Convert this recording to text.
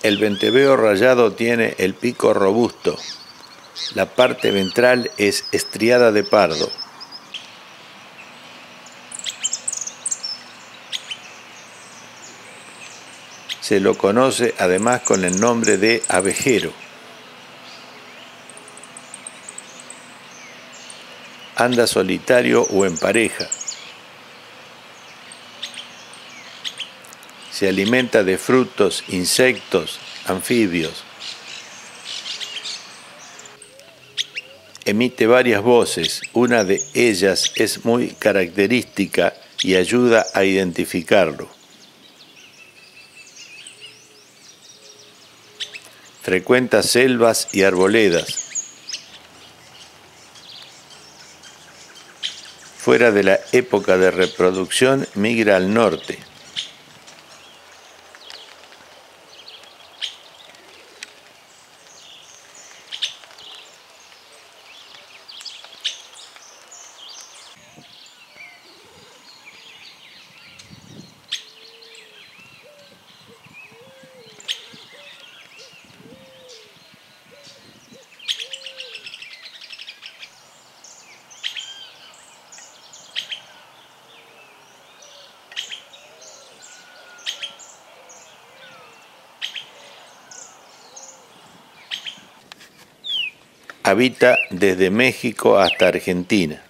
El venteveo rayado tiene el pico robusto. La parte ventral es estriada de pardo. Se lo conoce además con el nombre de abejero. Anda solitario o en pareja. Se alimenta de frutos, insectos, anfibios. Emite varias voces, una de ellas es muy característica y ayuda a identificarlo. Frecuenta selvas y arboledas. Fuera de la época de reproducción, migra al norte. Habita desde México hasta Argentina.